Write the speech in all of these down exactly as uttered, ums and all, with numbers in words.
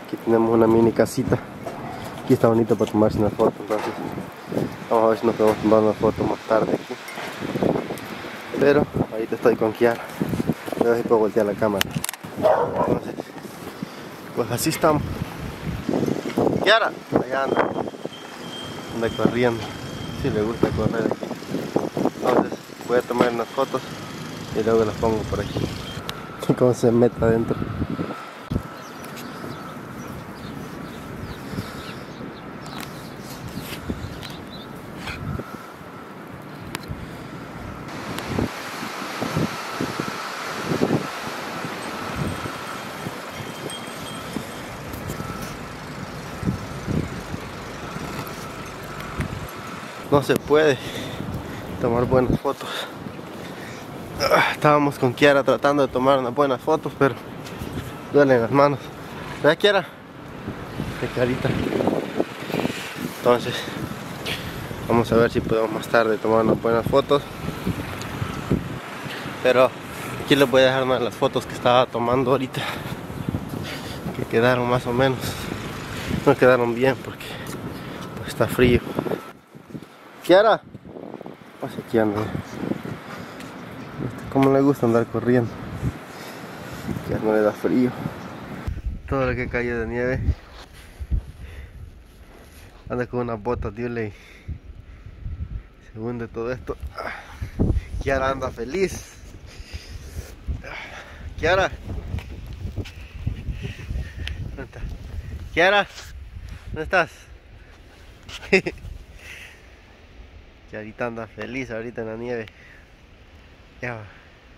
Aquí tenemos una mini casita. Aquí está bonito para tomarse una foto, entonces vamos a ver si nos podemos tomar una foto más tarde aquí. Pero ahorita estoy con Kiara. A ver si puedo voltear la cámara. Entonces, pues así estamos. Kiara, allá anda. Anda corriendo. Si le gusta correr aquí. Entonces voy a tomar unas fotos y luego las pongo por aquí. Cómo se mete adentro. No se puede tomar buenas fotos. Estábamos con Kiara tratando de tomar unas buenas fotos, pero duelen las manos. ¿Verdad, Kiara? Qué carita. Entonces vamos a ver si podemos más tarde tomar unas buenas fotos. Pero aquí les voy a dejar una de las fotos que estaba tomando ahorita, que quedaron más o menos. No quedaron bien porque pues, está frío. Kiara, pues aquí anda. Como le gusta andar corriendo. Ya no le da frío. Todo lo que cae de nieve. Anda con unas botas de Olay. Se hunde todo esto. Kiara anda feliz. Kiara. ¿Dónde está? Kiara, ¿dónde estás? Kiarita anda feliz ahorita en la nieve. Ya va.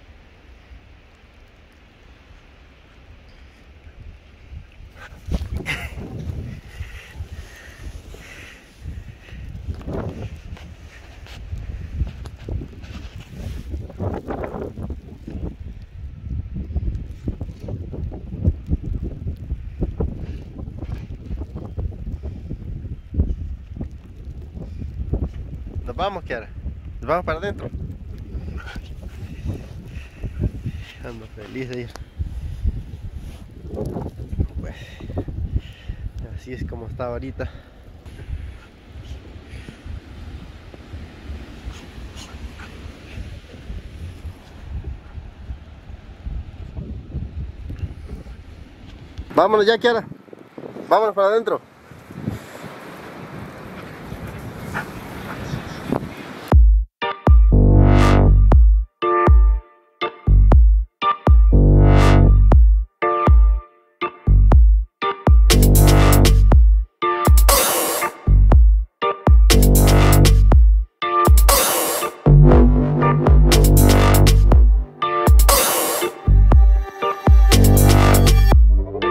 Nos vamos, Kiara. Nos vamos para adentro. Ando feliz de ir. Pues, así es como está ahorita. Vámonos ya, Kiara. Vámonos para adentro.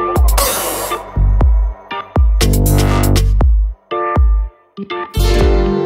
We'll be right back.